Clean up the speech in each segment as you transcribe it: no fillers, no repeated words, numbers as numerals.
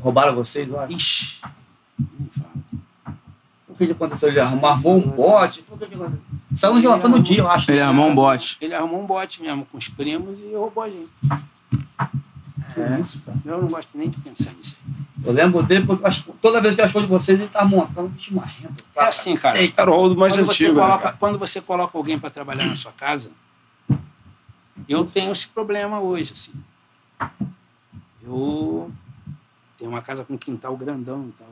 Roubaram vocês lá? Ixi, não fala. O que aconteceu? Ele armou um bote? Saiu no dia, eu acho. Ele armou um bote. Ele armou um bote mesmo, com os primos e roubou a gente. Eu não gosto nem de pensar nisso. Eu lembro dele, porque toda vez que achou de vocês, ele tá montando um bicho marrento. É assim, cara. Era o rolo mais antigo. Quando você coloca alguém para trabalhar na sua casa, eu tenho esse problema hoje, assim. Eu tenho uma casa com quintal grandão e tal.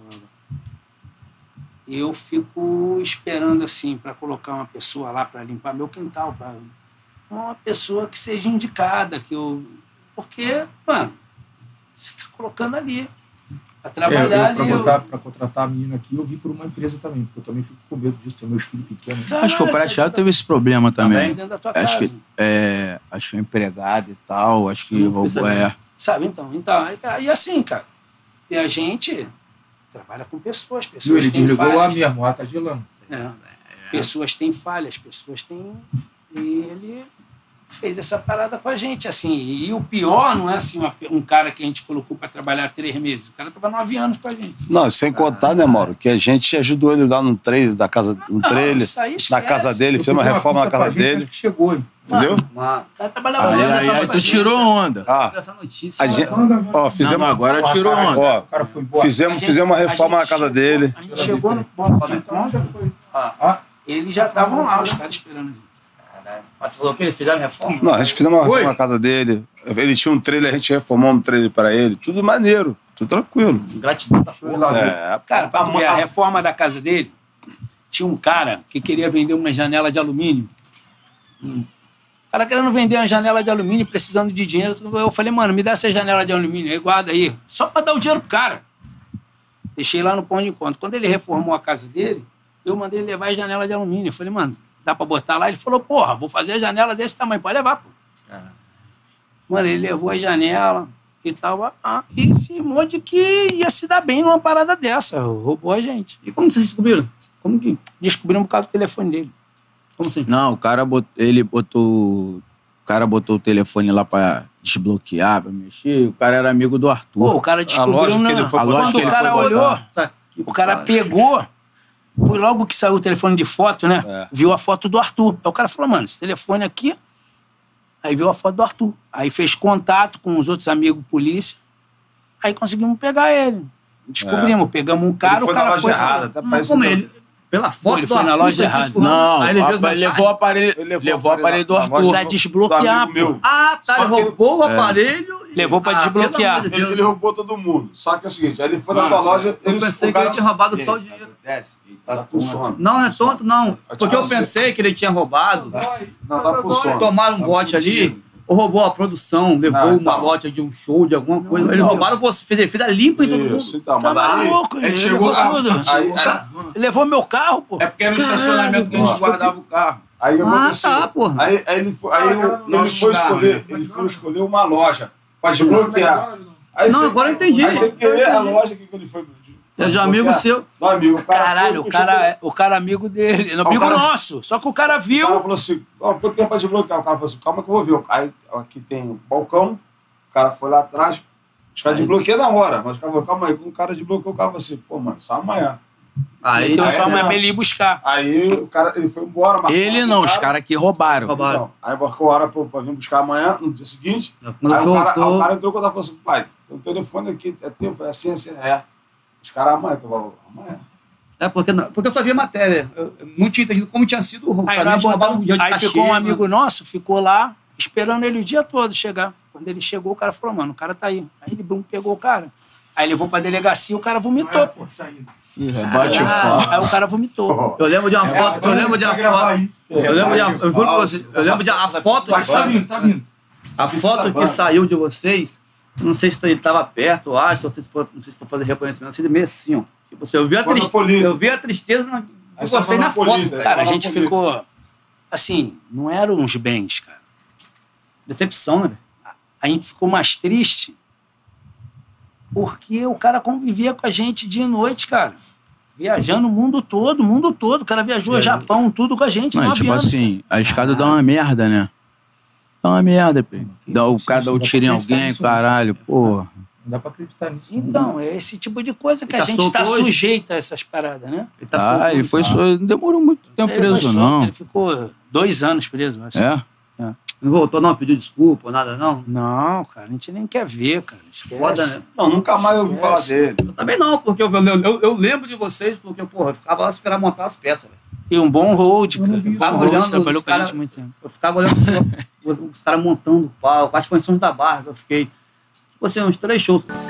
E eu fico esperando, assim, para colocar uma pessoa lá para limpar meu quintal, para uma pessoa que seja indicada, que eu... Porque, mano, você tá colocando ali. Pra trabalhar ali. Pra contratar a menina aqui, eu vi por uma empresa também, porque eu também fico com medo disso, tenho meus filhos pequenos. Caralho, acho que o Prateado teve esse problema também. Dentro da tua acho casa. que acho que é empregado e tal, acho que Sabe, então, e assim, cara, e a gente trabalha com pessoas Ele têm ligou lá falhas. mesmo, lá tá gelando. Pessoas têm falhas, pessoas têm... E ele fez essa parada com a gente, assim. E o pior não é assim um cara que a gente colocou para trabalhar 3 meses. O cara tava 9 anos com a gente. Não, sem contar, né, Mauro, que a gente ajudou ele lá no trailer da casa, na casa dele, fez uma reforma na casa dele. Que chegou, hein? Entendeu? O cara trabalhava Aí tu tirou onda. Essa notícia. Fizemos agora tirou onda. Ó, O cara foi embora. fizemos uma reforma na casa dele. A gente chegou no ponto, então já foi. Eles já estavam lá, os caras esperando a gente. Mas você falou que eles fizeram reforma? Não, a gente fizemos uma reforma na casa dele. Ele tinha um trailer, a gente reformou um trailer para ele. Tudo maneiro, tudo tranquilo. Gratidão da porra. Cara, pra tu ver, a reforma da casa dele, tinha um cara que queria vender uma janela de alumínio. O cara querendo vender uma janela de alumínio, precisando de dinheiro. Eu falei, mano, me dá essa janela de alumínio aí, guarda aí. Só pra dar o dinheiro pro cara. Deixei lá no ponto de encontro. Quando ele reformou a casa dele, eu mandei ele levar a janela de alumínio. Eu falei, mano, dá pra botar lá? Ele falou, porra, vou fazer a janela desse tamanho. Pode levar, pô. Mano, ele levou a janela e tal. E cismou de que ia se dar bem numa parada dessa. Roubou a gente. E como vocês descobriram? Como que? Descobrimos por causa do telefone dele. Como assim? Não, o cara botou o telefone lá pra desbloquear, pra mexer. O cara era amigo do Arthur. Pô, o cara descobriu quando o cara olhou, o cara pegou. Foi logo que saiu o telefone de foto, né? Viu a foto do Arthur. Aí o cara falou, mano, esse telefone aqui... Aí viu a foto do Arthur. Aí fez contato com os outros amigos polícia. Aí conseguimos pegar ele. Descobrimos. Pegamos um cara, o cara foi... Mas como ele? Pela foto ele foi na loja errada. Não, aí ele levou o aparelho do Arthur. Pra desbloquear, pô. Ele roubou o aparelho e... Levou pra desbloquear. Ele roubou todo mundo. Só que é o seguinte, aí ele foi na tua loja... Eu pensei que ele tinha roubado só o dinheiro. Não é tonto, não. Porque eu pensei que ele tinha roubado. Não, tá por sono. Tomaram um bote ali, ou roubou a produção, levou uma lote de um show, de alguma coisa. Eles roubaram você, fez a limpa em todo mundo. Isso, então, mas Tá aí... louco, ele levou tudo. Ele levou meu carro, pô. É porque era no estacionamento que a gente guardava o carro. Aí o que aconteceu? tá, porra. Aí ele foi escolher uma loja pra desbloquear. Não, agora eu entendi. Aí sem querer, a loja que ele foi... É de um amigo seu. Não, amigo. Caralho, o cara amigo dele. Amigo nosso. Só que o cara viu. O cara falou assim, quanto tempo pra desbloquear? O cara falou assim, calma que eu vou ver. Aí aqui tem um balcão, o cara foi lá atrás, os caras desbloqueiam na hora. Mas o cara falou, calma aí, quando o cara desbloqueou, o cara falou assim, pô, mano, só amanhã. Aí então só amanhã pra ele ir buscar. Aí o cara, ele foi embora. Ele não, os caras que roubaram. Então, aí marcou a hora pra vir buscar amanhã, no dia seguinte. Aí o cara entrou quando ela falou assim, pai, tem um telefone aqui, é teu? Foi assim, Os caras amanhã, amanhã. É, porque eu só vi a matéria. Eu não tinha entendido como tinha sido o roubo. Aí ficou um amigo nosso, ficou lá, esperando ele o dia todo chegar. Quando ele chegou, o cara falou, mano, o cara tá aí. Aí ele pegou o cara. Aí levou pra delegacia, o cara vomitou, pô. Bate o fogo. Aí o cara vomitou. Eu lembro de uma foto, eu lembro de uma foto. Tá vindo. A foto que saiu de vocês, não sei se ele estava perto, eu acho, não sei se for fazer reconhecimento, assim, meio assim, ó. Tipo, eu vi a tristeza de vocês na foto. Cara, a gente ficou, assim, não eram uns bens, cara. Decepção, né? A gente ficou mais triste porque o cara convivia com a gente dia e noite, cara. Viajando o mundo todo. O cara viajou Japão, tudo com a gente. Não, tipo anos, assim, a escada dá uma merda, né? Dá uma merda, pô. O cara dá o tiro em alguém, caralho, porra. Não dá pra acreditar nisso. Então, é esse tipo de coisa que a gente está sujeito a essas paradas, né? Ele foi não demorou muito tempo preso, não. Ele ficou 2 anos preso, acho. Não voltou, não? Pediu desculpa, nada, não? Não, cara, a gente nem quer ver, cara. Esquece. Foda, né? Não, nunca mais ouvi falar dele. Eu também não, porque eu lembro de vocês, porque, porra, eu ficava lá esperando montar as peças, velho. E um bom hold, cara. Trabalhou com a gente muito tempo. Eu ficava olhando os caras montando o pau, as funções da barra, eu fiquei, tipo assim, uns 3 shows.